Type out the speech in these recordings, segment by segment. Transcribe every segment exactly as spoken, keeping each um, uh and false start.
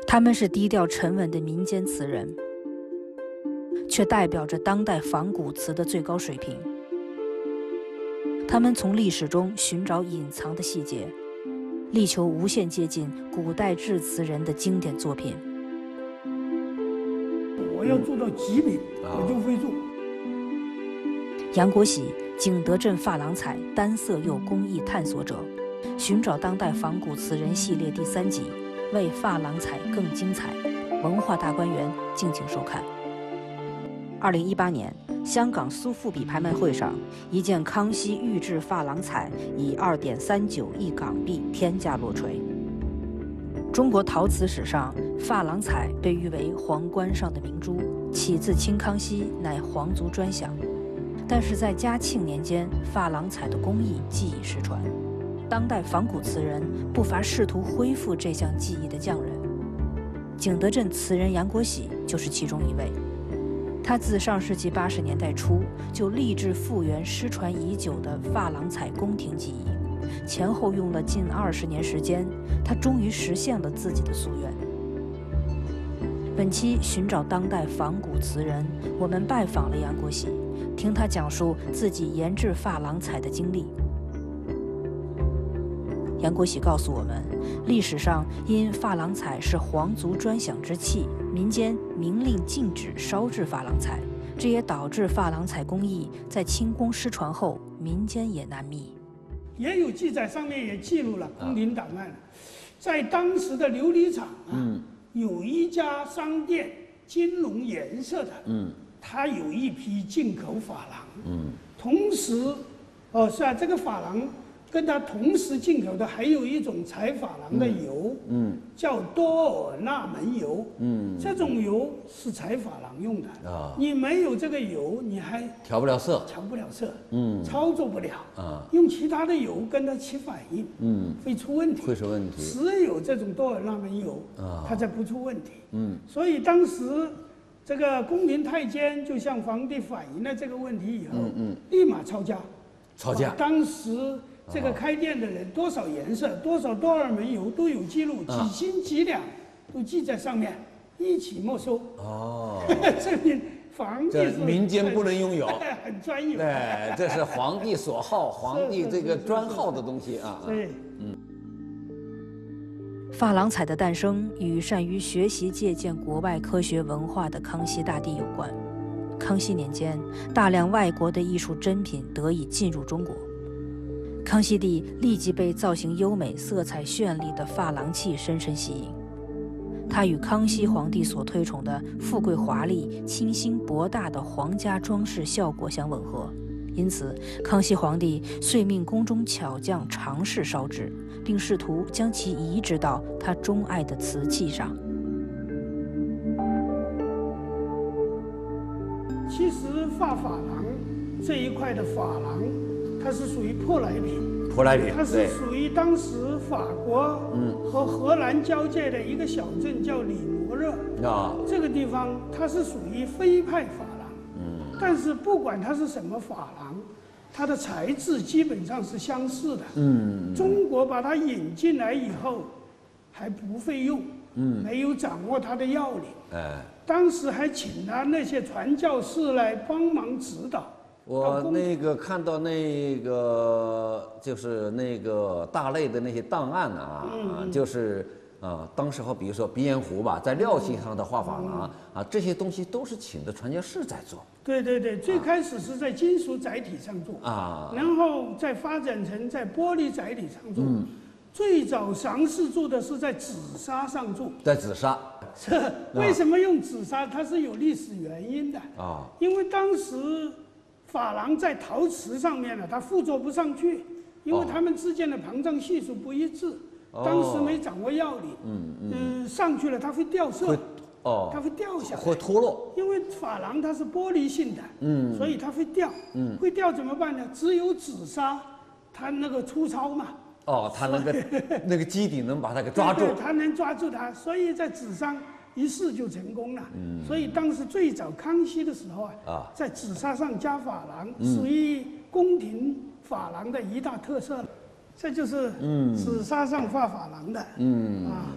他们是低调沉稳的民间词人，却代表着当代仿古词的最高水平。他们从历史中寻找隐藏的细节，力求无限接近古代制词人的经典作品。 我要做到极品，我就会做。 杨国喜，景德镇珐琅彩单色釉工艺探索者，寻找当代仿古词人系列第三集，为珐琅彩更精彩。文化大观园，敬请收看。二零一八年，香港苏富比拍卖会上，一件康熙御制珐琅彩以二点三九亿港币天价落锤。中国陶瓷史上，珐琅彩被誉为皇冠上的明珠，起自清康熙，乃皇族专享。但是在嘉庆年间，珐琅彩的工艺技艺失传，当代仿古词人不乏试图恢复这项技艺的匠人。景德镇词人杨国喜就是其中一位。他自上世纪八十年代初就立志复原失传已久的珐琅彩宫廷技艺，前后用了近二十年时间，他终于实现了自己的夙愿。本期寻找当代仿古词人，我们拜访了杨国喜，听他讲述自己研制珐琅彩的经历。杨国喜告诉我们，历史上因珐琅彩是皇族专享之器，民间明令禁止烧制珐琅彩，这也导致珐琅彩工艺在清宫失传后，民间也难觅。 也有记载，上面也记录了宫廷档案，在当时的琉璃厂啊，嗯、有一家商店金龙颜色的，嗯，它有一批进口珐琅，嗯，同时，哦，是啊，这个珐琅。跟它同时进口的还有一种采珐琅的油，嗯，嗯叫多尔纳门油，嗯，这种油是采珐琅用的啊。你没有这个油，你还调不了色， 调不了色， 嗯， 操作不了啊。 用其他的油跟它起反应，嗯，会出问题， 会出问题。 只有这种多尔纳门油啊，它才不出问题，嗯。所以当时这个宫廷太监就向皇帝反映了这个问题以后，嗯嗯，立马抄家， 抄家。 当时。这个开店的人多少颜色、多少多尔门油都有记录，几斤几两都记在上面，一起没收。哦，证明皇帝民间不能拥有， 很专业。 对，这是皇帝所好，皇帝这个专好的东西啊。 对， 嗯。 珐琅彩的诞生与善于学习借鉴国外科学文化的康熙大帝有关。康熙年间，大量外国的艺术珍品得以进入中国。康熙帝立即被造型优美、色彩绚丽的珐琅器深深吸引，它与康熙皇帝所推崇的富贵华丽、清新博大的皇家装饰效果相吻合，因此康熙皇帝遂命宫中巧匠尝试烧制，并试图将其移植到他钟爱的瓷器上。 其实画珐琅这一块的珐琅，它是属于舶来品， 舶来品， 它是属于当时法国和荷兰交界的一个小镇，叫里摩热啊。这个地方它是属于徽派珐琅，嗯，但是不管它是什么珐琅，它的材质基本上是相似的，嗯。中国把它引进来以后，还不会用，嗯，没有掌握它的要领，哎，当时还请他那些传教士来帮忙指导。 我那个看到那个就是那个大类的那些档案啊，嗯、就是啊，当时候比如说鼻烟壶吧，在料器上的画珐琅、嗯、啊，这些东西都是请的传教士在做。 对对对，最开始是在金属载体上做啊，然后再发展成在玻璃载体上做。嗯，最早尝试做的是在紫砂上做。 在紫砂。 是为什么用紫砂？它是有历史原因的啊，因为当时。珐琅在陶瓷上面呢，它附着不上去，因为它们之间的膨胀系数不一致，哦、当时没掌握要领，嗯嗯、呃，上去了它会掉色，哦，它会掉下来， 会脱落。 因为珐琅它是玻璃性的，嗯，所以它会掉，嗯，会掉怎么办呢？只有紫砂，它那个粗糙嘛， 哦，它那个那个基底能把它给抓住， 对对，它能抓住它，所以在纸上。一试就成功了，嗯，所以当时最早康熙的时候啊，啊，在紫砂上加珐琅，嗯、属于宫廷珐琅的一大特色了。这就是嗯紫砂上画珐琅的，嗯啊。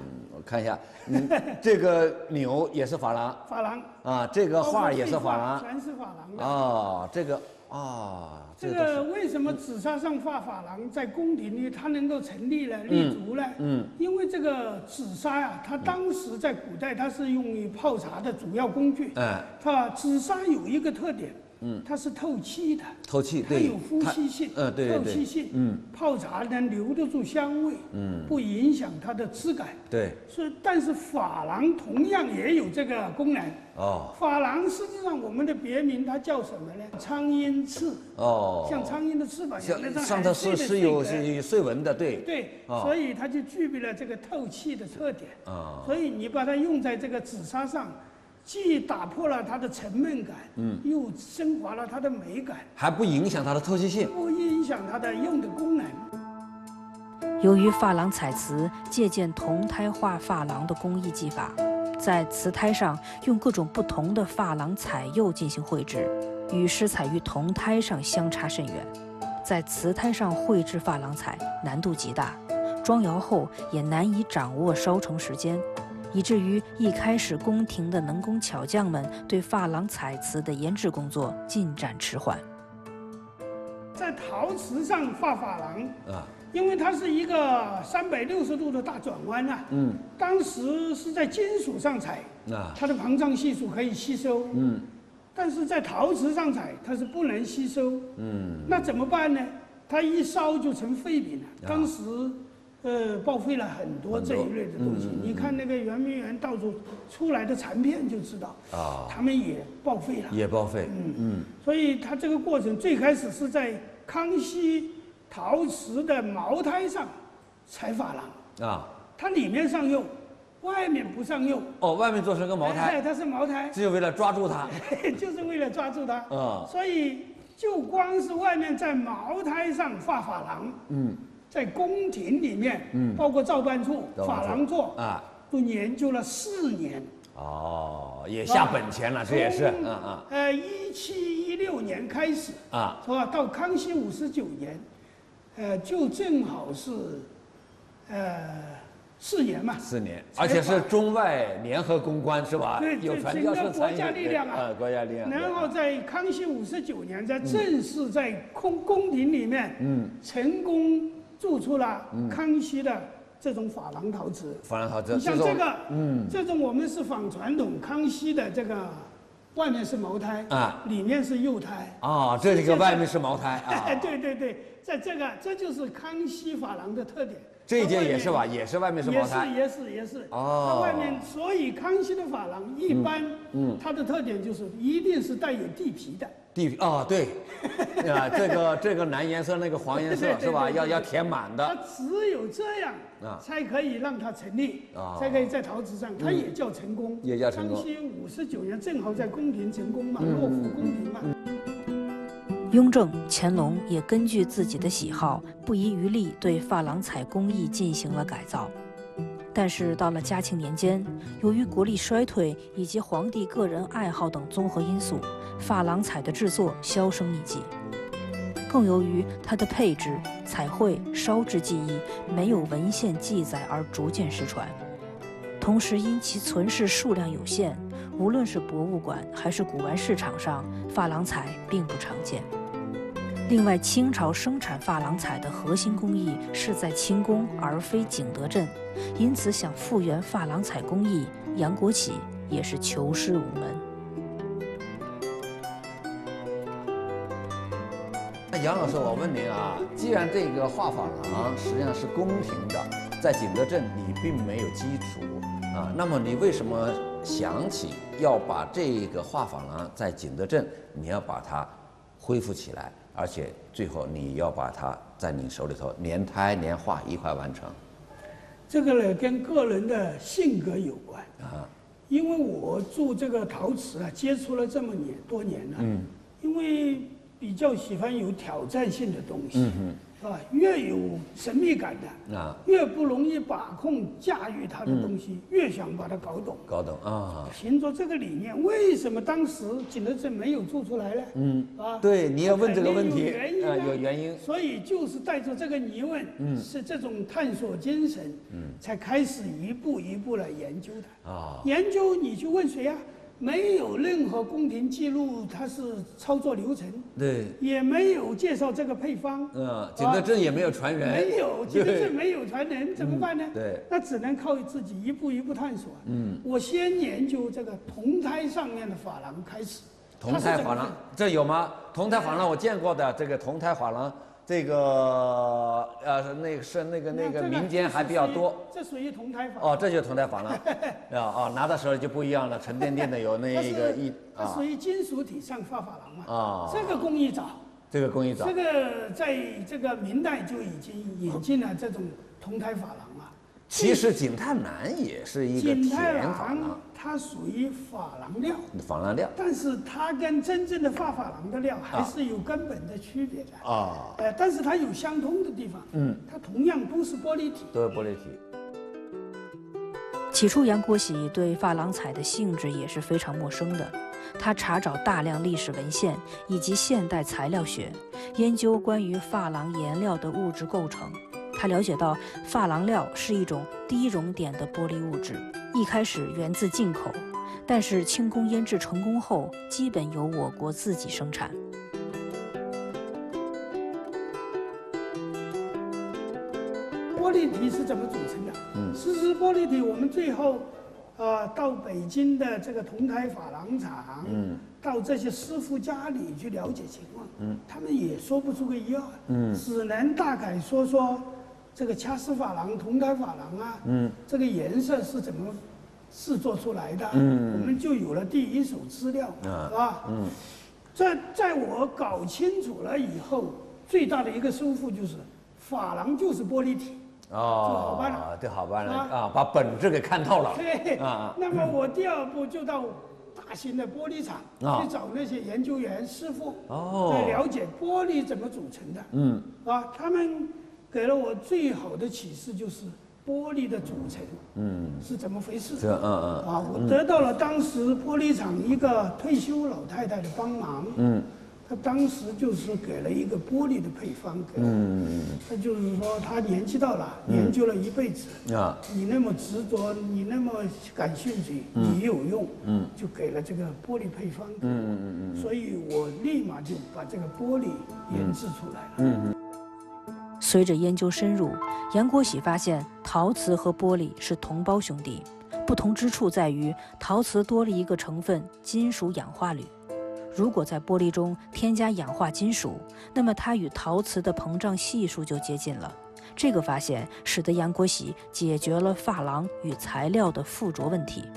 看一下，嗯，这个钮也是珐琅， 珐琅啊，这个画也是珐琅， 全是珐琅的。 哦，这个啊， 这个为什么紫砂上画珐琅在宫廷里它能够成立呢、立足呢？嗯，因为这个紫砂呀，它当时在古代它是用于泡茶的主要工具。哎，它紫砂有一个特点。嗯，它是透气的， 透气， 它有呼吸性， 嗯，对， 透气性，嗯，泡茶能留得住香味，嗯，不影响它的质感， 对。 所以，但是珐琅同样也有这个功能。哦，珐琅实际上我们的别名它叫什么呢？苍蝇翅。哦，像苍蝇的翅膀一样，那上头是是有是有碎纹的，对。 对，所以它就具备了这个透气的特点。啊，所以你把它用在这个紫砂上。既打破了它的沉闷感，嗯，又升华了它的美感， 还不影响它的透气性， 不影响它的用的功能。 由于珐琅彩瓷借鉴铜胎画珐琅的工艺技法，在瓷胎上用各种不同的珐琅彩釉进行绘制，与施彩于铜胎上相差甚远。在瓷胎上绘制珐琅彩难度极大，装窑后也难以掌握烧成时间。以至于一开始宫廷的能工巧匠们对珐琅彩瓷的研制工作进展迟缓。 在陶瓷上画珐琅啊，因为它是一个三百六十度的大转弯呐、啊，嗯，当时是在金属上彩啊，它的膨胀系数可以吸收，嗯，但是在陶瓷上彩它是不能吸收，嗯，那怎么办呢？它一烧就成废品了。啊、当时。呃，报废了很多这一类的东西。嗯嗯嗯、你看那个圆明园到处出来的残片就知道，啊，他们也报废了， 也报废。 嗯嗯。所以它这个过程最开始是在康熙陶瓷的毛胎上彩珐琅啊，它里面上釉，外面不上釉。 哦，外面做成个毛胎。 哎，它是毛胎， 只有为了抓住它。 就是为了抓住它。啊。所以就光是外面在毛胎上画珐琅，嗯。在宫廷里面，嗯，包括造办处、珐琅座啊，都研究了四年。 哦，也下本钱了，这也是，嗯嗯。 呃，一七一六年开始啊，是吧？到康熙五十九年，呃，就正好是，呃，四年嘛。 四年，而且是中外联合攻关，是吧？ 对， 有传教士国家力量啊， 呃，国家力量。 然后在康熙五十九年，在正式在宫宫廷里面，嗯，成功。做出了康熙的这种珐琅陶瓷， 珐琅陶瓷， 你像这个，嗯，这种我们是仿传统康熙的这个，外面是毛胎啊，里面是釉胎啊，这个外面是毛胎啊， 对对对，在这个这就是康熙珐琅的特点。 这一件也是吧，也是外面是毛胎， 也是也是也是哦，它外面，所以康熙的珐琅一般，嗯，它的特点就是一定是带有地皮的。 地皮啊，对，啊，这个这个蓝颜色，那个黄颜色是吧？要要填满的。 它只有这样啊，才可以让它成立啊，才可以在陶瓷上，它也叫成功。 也叫成功。 康熙五十九年正好在宫廷成功嘛，落户宫廷嘛。 雍正、乾隆也根据自己的喜好，不遗余力对珐琅彩工艺进行了改造。但是到了嘉庆年间，由于国力衰退以及皇帝个人爱好等综合因素，珐琅彩的制作销声匿迹。更由于它的配置、彩绘、烧制技艺没有文献记载而逐渐失传，同时因其存世数量有限，无论是博物馆还是古玩市场上，珐琅彩并不常见。另外，清朝生产珐琅彩的核心工艺是在清宫而非景德镇，因此想复原珐琅彩工艺，杨国起也是求师无门。 那杨老师，我问您啊，既然这个画珐琅实际上是宫廷的，在景德镇你并没有基础啊，那么你为什么想起要把这个画珐琅在景德镇，你要把它恢复起来？而且最后你要把它在你手里头连胎连画一块完成， 这个呢跟个人的性格有关啊。因为我做这个陶瓷啊，接触了这么年多年了，嗯，因为比较喜欢有挑战性的东西，嗯啊，越有神秘感的啊， 越不容易把控驾驭它的东西，嗯、越想把它搞懂。 搞懂啊！ 凭着这个理念，为什么当时景德镇没有做出来呢？嗯啊， 对，你要问这个问题， 有原因啊， 有原因。 所以就是带着这个疑问，嗯，是这种探索精神，嗯，才开始一步一步来研究的啊。研究你去问谁呀？没有任何宫廷记录，它是操作流程， 对， 也没有介绍这个配方， 嗯，景德镇也没有传人， 没有，景德镇没有传人，怎么办呢？ 对， 那只能靠自己一步一步探索。嗯，我先研究这个铜胎上面的珐琅开始。 铜胎珐琅，这有吗？铜胎珐琅我见过的，这个铜胎珐琅。这个呃，那个是那个那个民间还比较多， 这属于铜胎珐琅。 哦，这就是铜胎珐琅，啊啊，拿到手里就不一样了，沉甸甸的有那个一， 它属于金属体上发珐琅嘛。 啊， 这个工艺早， 这个工艺早， 这个在这个明代就已经引进了这种铜胎珐琅了。 其实景泰蓝也是一个甜珐琅， 它属于珐琅料， 珐琅料， 但是它跟真正的发珐琅的料还是有根本的区别的啊。呃，但是它有相通的地方，嗯，它同样都是玻璃体， 都是玻璃体。 起初，杨国喜对珐琅彩的性质也是非常陌生的。他查找大量历史文献以及现代材料学，研究关于珐琅颜料的物质构成。他了解到，珐琅料是一种低熔点的玻璃物质，一开始源自进口，但是轻工腌制成功后，基本由我国自己生产。 玻璃体是怎么组成的？嗯，其实玻璃体我们最后，呃，到北京的这个铜胎珐琅厂，嗯，到这些师傅家里去了解情况，嗯，他们也说不出个一二，嗯，只能大概说说。这个掐丝珐琅、铜胎珐琅啊，嗯，这个颜色是怎么制作出来的？嗯，我们就有了第一手资料，啊，啊，嗯，在在我搞清楚了以后，最大的一个收获就是，珐琅就是玻璃体， 哦， 就好办了， 这好办了啊，把本质给看透了。 对，啊，那么我第二步就到大型的玻璃厂去找那些研究员师傅，哦，来了解玻璃怎么组成的，嗯，啊，他们。给了我最好的启示，就是玻璃的组成，嗯，是怎么回事？ 这，嗯嗯， 啊，我得到了当时玻璃厂一个退休老太太的帮忙，嗯，她当时就是给了一个玻璃的配方给我，嗯嗯，她就是说她年纪到了，研究了一辈子，啊，你那么执着，你那么感兴趣，你有用，嗯，就给了这个玻璃配方，嗯嗯嗯嗯，所以我立马就把这个玻璃研制出来了，嗯嗯。 随着研究深入，杨国喜发现陶瓷和玻璃是同胞兄弟，不同之处在于陶瓷多了一个成分金属氧化铝。如果在玻璃中添加氧化金属，那么它与陶瓷的膨胀系数就接近了。这个发现使得杨国喜解决了珐琅与材料的附着问题。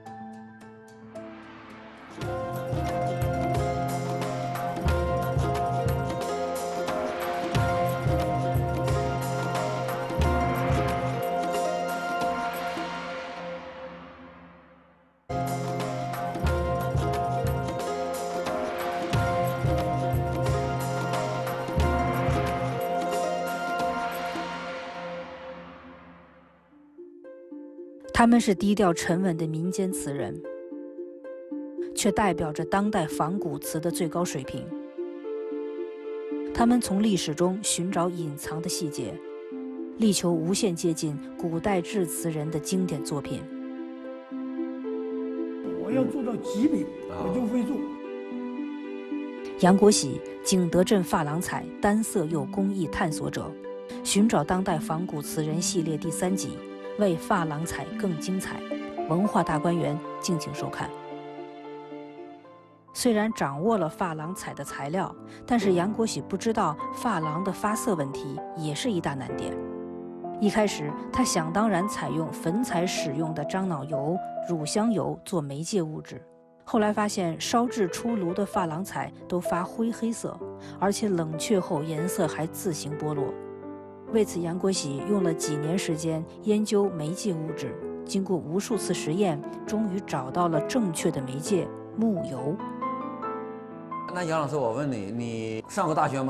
他们是低调沉稳的民间词人，却代表着当代仿古瓷的最高水平。他们从历史中寻找隐藏的细节，力求无限接近古代制瓷人的经典作品。 我要做到极品，我就会做。 杨国喜，景德镇珐琅彩单色釉工艺探索者，寻找当代仿古瓷人系列第三集。为珐琅彩更精彩，文化大观园敬请收看。虽然掌握了珐琅彩的材料，但是杨国喜不知道珐琅的发色问题也是一大难点。一开始，他想当然采用粉彩使用的樟脑油、乳香油做媒介物质，后来发现烧制出炉的珐琅彩都发灰黑色，而且冷却后颜色还自行剥落。为此，杨国喜用了几年时间研究媒介物质，经过无数次实验，终于找到了正确的媒介——木油。 那杨老师，我问你，你上过大学吗？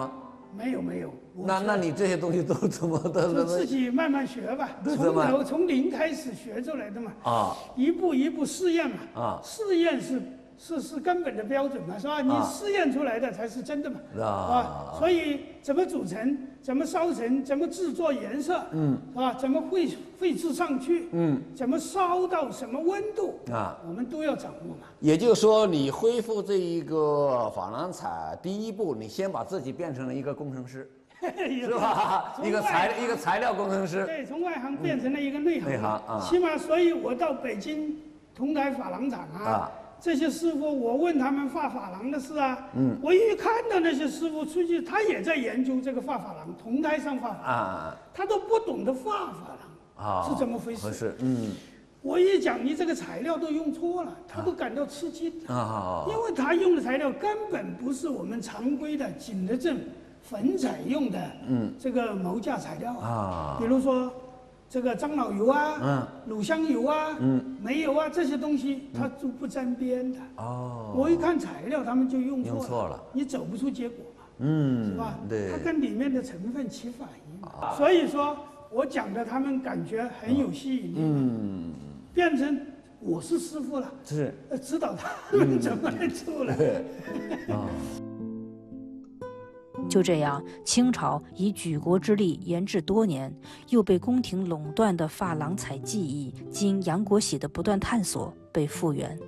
没有没有。 那那你这些东西都怎么的？ 就自己慢慢学吧，从头从零开始学出来的嘛。啊，一步一步试验嘛。啊，试验是是是根本的标准嘛，是吧？你试验出来的才是真的嘛。啊，所以怎么组成，怎么烧成，怎么制作颜色，嗯，是吧？怎么绘绘制上去，嗯，怎么烧到什么温度啊，我们都要掌握嘛。 也就是说，你恢复这一个珐琅彩，第一步，你先把自己变成了一个工程师。是吧？一个材一个材料工程师。 对，从外行变成了一个内行。内行啊。起码，所以我到北京同台珐琅厂啊，这些师傅，我问他们画珐琅的事啊，嗯，我一看到那些师傅出去，他也在研究这个画珐琅，同台上画珐琅啊，他都不懂得画珐琅啊，是怎么回事？是，嗯。我一讲你这个材料都用错了，他都感到吃惊啊，因为他用的材料根本不是我们常规的景德镇粉彩用的，嗯，这个毛架材料啊，比如说这个樟脑油啊，嗯，乳香油啊，嗯，煤油啊，这些东西它都不沾边的。哦，我一看材料，他们就用错了，用错了，你走不出结果嘛，嗯，是吧？对，它跟里面的成分起反应，所以说我讲的他们感觉很有吸引力，嗯，变成我是师傅了，是，指导他们怎么来做了，啊。 就这样，清朝以举国之力研制多年，又被宫廷垄断的珐琅彩技艺，经杨国喜的不断探索，被复原。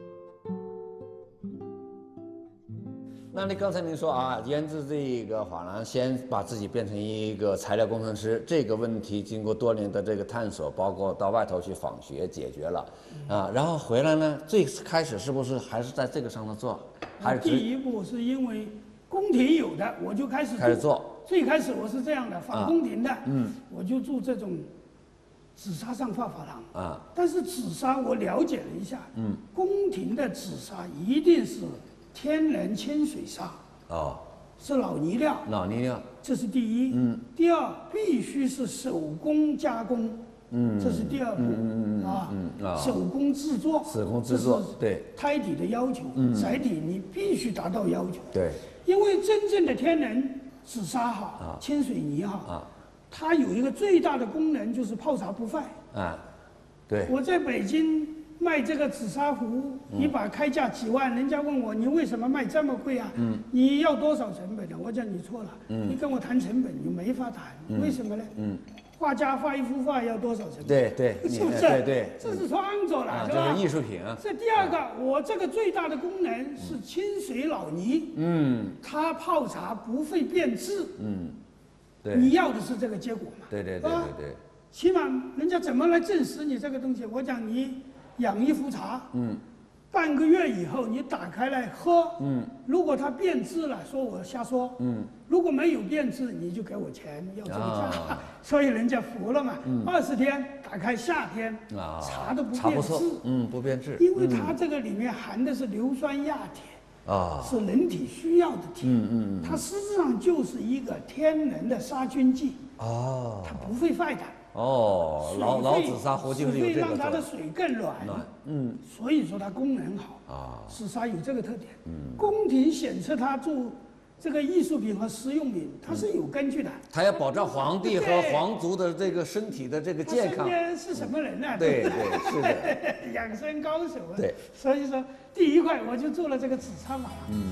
那你刚才您说啊，研制这个珐琅，先把自己变成一个材料工程师，这个问题经过多年的这个探索，包括到外头去访学解决了，啊，然后回来呢，最开始是不是还是在这个上头做？还是第一步是因为宫廷有的，我就开始开始做。 最开始我是这样的，仿宫廷的，嗯，我就做这种紫砂上画珐琅啊。但是紫砂我了解了一下，嗯，宫廷的紫砂一定是天然清水砂，哦，是老泥料， 老泥料， 这是第一，嗯，第二必须是手工加工。嗯，这是第二步，嗯嗯啊，嗯啊，手工制作， 手工制作，对， 胎底的要求，嗯，载体你必须达到要求， 对， 因为真正的天然紫砂好，啊，清水泥好，啊，它有一个最大的功能就是泡茶不坏，啊，对，我在北京卖这个紫砂壶，一把开价几万，人家问我你为什么卖这么贵啊？嗯，你要多少成本呢？我讲你错了，嗯，你跟我谈成本你没法谈，为什么呢？嗯。画家画一幅画要多少成本？ 对对， 是不是？ 对对， 这是创作了， 是吧？这是艺术品啊。 这第二个，我这个最大的功能是清水老泥，嗯，它泡茶不会变质，嗯，对，你要的是这个结果嘛？ 对对对对对。 起码人家怎么来证实你这个东西？我讲你养一壶茶，嗯，半个月以后你打开来喝，嗯，如果它变质了，说我瞎说，嗯。如果没有变质，你就给我钱，要这个价，啊、所以人家服了嘛。二十、嗯、天打开，夏天、啊、茶都不变质， 嗯，不变质， 因为它这个里面含的是硫酸亚铁，啊、嗯，是人体需要的铁，嗯嗯，它实质上就是一个天然的杀菌剂，哦，它不会坏的。 哦，老老紫砂壶就是有这个让它的水更软，嗯，所以说它功能好啊。紫砂有这个特点，嗯，宫廷选择它做这个艺术品和实用品，它是有根据的。 它要保障皇帝和皇族的这个身体的这个健康。 身边是什么人呢？ 对对是的， 养生高手啊。 对， 所以说第一块我就做了这个紫砂珐琅。嗯。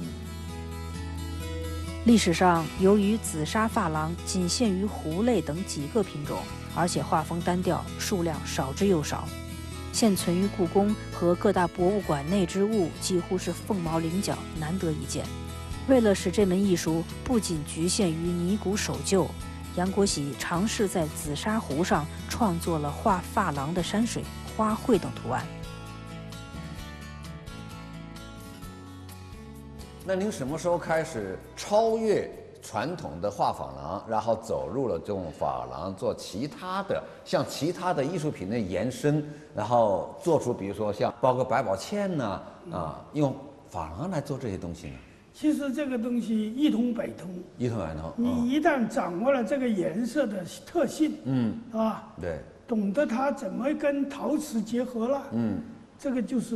历史上，由于紫砂珐琅仅限于壶类等几个品种，而且画风单调，数量少之又少，现存于故宫和各大博物馆内之物几乎是凤毛麟角，难得一见。为了使这门艺术不仅局限于泥骨守旧，杨国喜尝试在紫砂壶上创作了画珐琅的山水、花卉等图案。 那您什么时候开始超越传统的画珐琅，然后走入了这种珐琅做其他的，像其他的艺术品的延伸，然后做出比如说像包括百宝嵌呐，啊，用珐琅来做这些东西呢？ 其实这个东西一通百通， 一通百通。 你一旦掌握了这个颜色的特性，嗯，啊， 对， 懂得它怎么跟陶瓷结合了，嗯，这个就是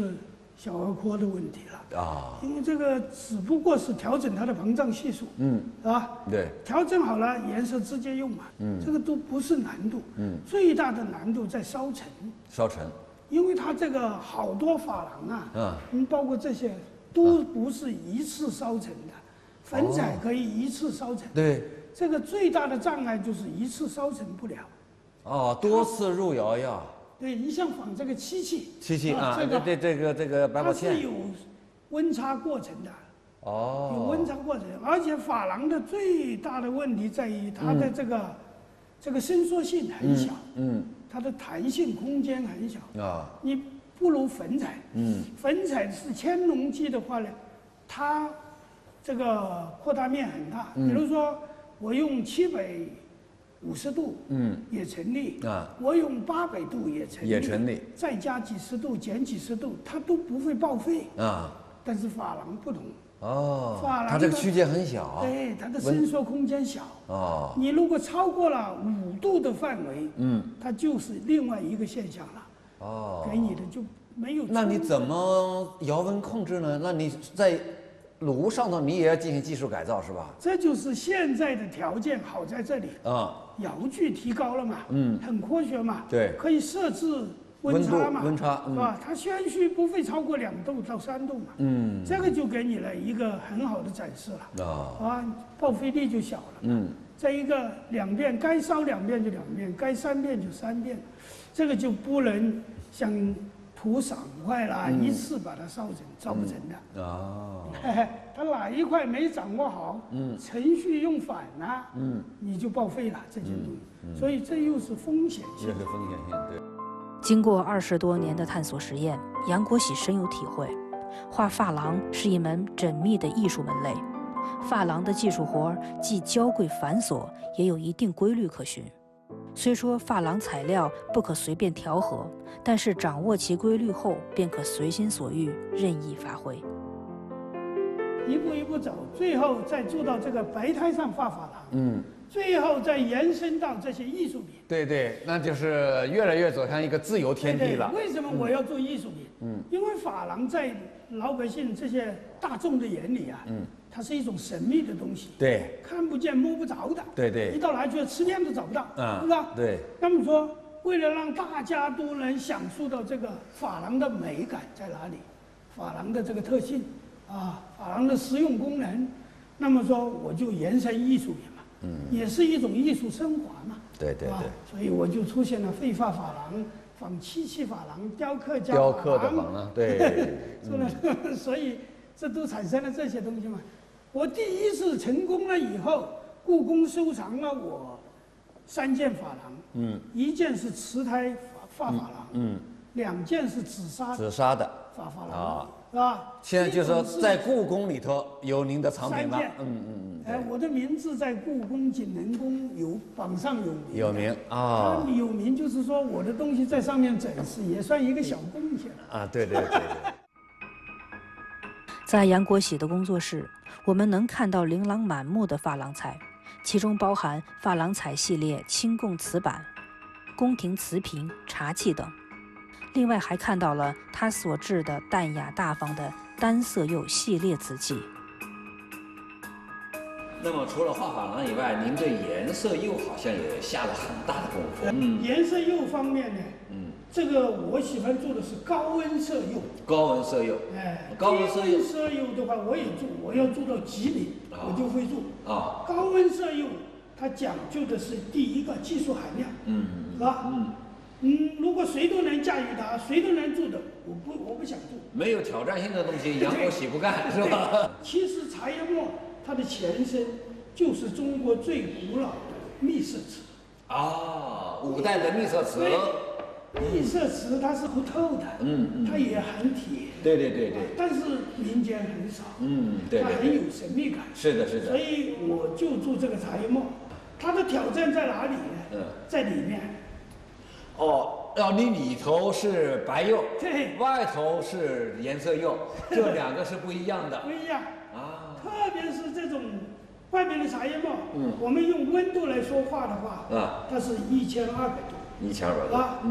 小儿科的问题了啊， 因为这个只不过是调整它的膨胀系数， 嗯， 是吧？ 对， 调整好了，颜色直接用嘛，嗯，这个都不是难度，嗯，最大的难度在烧成， 烧成， 因为它这个好多珐琅啊， 嗯， 嗯，包括这些都不是一次烧成的，粉彩可以一次烧成， 对， 这个最大的障碍就是一次烧成不了， 哦，多次入窑呀。 对，你像仿这个漆器， 漆器啊， 这个这这个这个白宝它是茜， 有温差过程的， 哦， 有温差过程，而且珐琅的最大的问题在于它的这个、这个伸缩性很小， 嗯， 它的弹性空间很小啊， 你不如粉彩， 嗯， 粉彩是铅溶剂的话呢，它这个扩大面很大，比如说我用七百五十度，嗯，也成立啊， 我用八百度也成立， 也成立， 再加几十度，减几十度，它都不会报废啊。 但是珐琅不同， 哦， 珐琅它这个区间很小， 对，它的伸缩空间小。 哦， 你如果超过了五度的范围， 嗯， 它就是另外一个现象了。 哦， 给你的就没有。 那你怎么窑温控制呢？那你在炉上头你也要进行技术改造是吧？ 这就是现在的条件好在这里啊， 窑具提高了嘛， 嗯， 很科学嘛， 对， 可以设置温差嘛， 温差， 是吧？它宣序不会超过两度到三度嘛， 嗯， 这个就给你了一个很好的展示了， 啊， 啊，报废力就小了， 嗯， 再一个两遍该烧两遍就两遍，该三遍就三遍，这个就不能像涂赏块啦， 嗯、 一次把它烧成烧不成的啊。 他哪一块没掌握好，嗯，程序用反了，嗯，你就报废了这件东西，嗯嗯、所以这又是风险性。 这是风险性，对。 经过二十多年的探索实验，杨国喜深有体会，画珐琅是一门缜密的艺术门类。珐琅的技术活既娇贵繁琐，也有一定规律可循。虽说珐琅材料不可随便调和，但是掌握其规律后，便可随心所欲，任意发挥。 一步一步走，最后再做到这个白胎上画珐琅，嗯，最后再延伸到这些艺术品。 对对，那就是越来越走向一个自由天地了。 对对，为什么我要做艺术品？嗯，因为珐琅在老百姓这些大众的眼里啊，嗯，它是一种神秘的东西， 对， 看不见摸不着的， 对对， 一到哪去吃遍都找不到， 嗯， 是吧？ 对。 那么说，为了让大家都能享受到这个珐琅的美感在哪里，珐琅的这个特性。啊，珐琅的实用功能，那么说我就延伸艺术品嘛，嗯，也是一种艺术升华嘛， 对对对， 所以我就出现了废画珐琅、仿漆器珐琅、雕刻加雕刻的珐琅，对， 是吧？嗯、所以这都产生了这些东西嘛。我第一次成功了以后，故宫收藏了我三件珐琅，嗯，一件是瓷胎画珐琅，嗯，两件是紫砂紫砂的画珐琅啊。是吧？ 现在就是说，在故宫里头有您的藏品了。 嗯嗯嗯。哎，我的名字在故宫景仁宫有榜上有名。 有名啊。 它有名就是说，我的东西在上面展示，也算一个小贡献啊，对对对对。 在杨国喜的工作室，我们能看到琳琅满目的珐琅彩，其中包含珐琅彩系列清贡瓷板、宫廷瓷瓶、茶器等。另外还看到了他所制的淡雅大方的单色釉系列瓷器。 那么除了画珐琅以外，您对颜色釉好像也下了很大的功夫。 嗯，颜色釉方面呢，嗯，这个我喜欢做的是高温色釉。 高温色釉， 哎， 高温色釉色釉的话，我也做，我要做到极品， 啊、 我就会做。啊，高温色釉它讲究的是第一个技术含量，嗯，是吧？嗯。嗯，如果谁都能驾驭它，谁都能做的，我不，我不想做。 没有挑战性的东西，杨国喜不干，是吧？ 其实茶叶末它的前身就是中国最古老的秘色瓷。 啊，五代的秘色瓷。 秘色瓷它是不透的，嗯嗯，它也很铁。 对对对对。 但是民间很少。嗯， 对对。 它很有神秘感。 是的，是的。 所以我就做这个茶叶末，它的挑战在哪里呢？嗯，在里面。 哦，要你里头是白釉， 对， 外头是颜色釉，这两个是不一样的。 不一样啊，特别是这种外面的茶叶末，嗯，我们用温度来说话的话，啊，它是一千二百度， 一千二百度， 啊，嗯，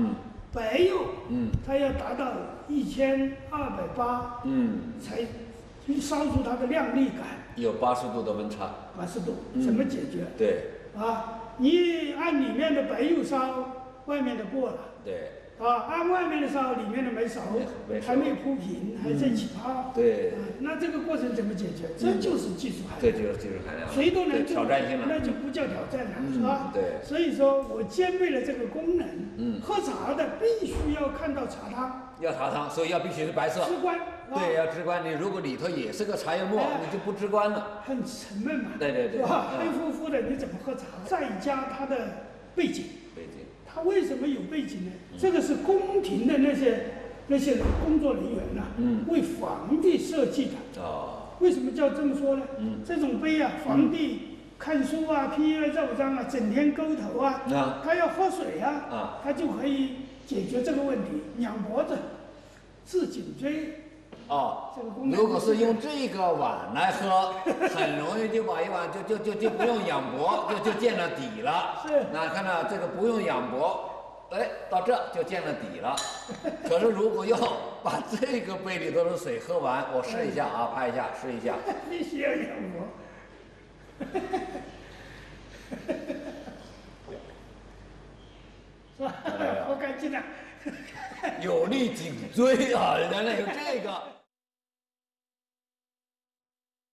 白釉，嗯，它要达到一千二百八，嗯，才烧出它的亮丽感。 有八十度的温差。 八十度，怎么解决？ 嗯、对。 啊，你按里面的白釉烧，外面的过了。 对。 啊，按外面的烧，里面的没熟，还没铺平，还在起泡。 对。 啊，那这个过程怎么解决？这就是技术含量。 这就是技术含量。 谁都能做， 挑战性了， 那就不叫挑战了，是吧？ 对。 所以说我兼备了这个功能。嗯。喝茶的必须要看到茶汤。 要茶汤，所以要必须是白色。 直观。 对，要直观。你如果里头也是个茶叶末，你就不直观了。 很沉闷嘛。 对对对。 是吧？黑乎乎的，你怎么喝茶？再加它的背景。 背景。 它为什么有背景呢？这个是宫廷的那些那些工作人员呐、啊，嗯、为皇帝设计的。哦。为什么叫这么说呢？嗯、这种杯啊，皇帝看书啊、批阅奏章啊，整天勾头啊，啊他要喝水啊，啊他就可以解决这个问题。仰脖子，治颈椎。 哦，如果是用这个碗来喝，很容易就把一碗就就就就不用仰脖，就就见了底了。 是。 那看到这个不用仰脖，哎，到这就见了底了。可是如果要把这个杯里头的水喝完，我试一下啊，拍一下，试一下。 必须要仰脖。是吧？喝干净了。 有利颈椎啊，原来有这个。